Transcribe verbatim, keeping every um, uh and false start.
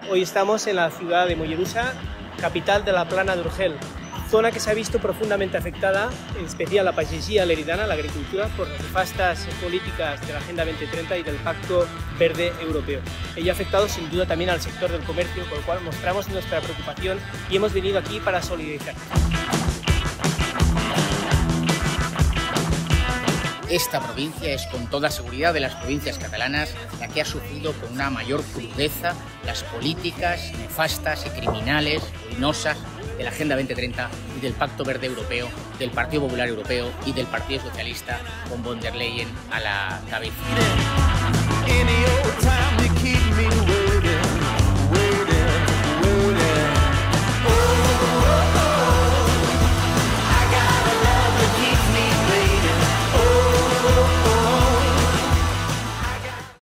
Hoy estamos en la ciudad de Mollerussa, capital de la Plana d'Urgell, zona que se ha visto profundamente afectada, en especial la pagesia leridana, la agricultura, por las nefastas políticas de la Agenda veinte treinta y del Pacto Verde Europeo. Ello ha afectado sin duda también al sector del comercio, con lo cual mostramos nuestra preocupación y hemos venido aquí para solidarizar. Esta provincia es con toda seguridad de las provincias catalanas la que ha sufrido con una mayor crudeza las políticas nefastas y criminales, ruinosas de la Agenda veinte treinta y del Pacto Verde Europeo, del Partido Popular Europeo y del Partido Socialista con von der Leyen a la cabeza.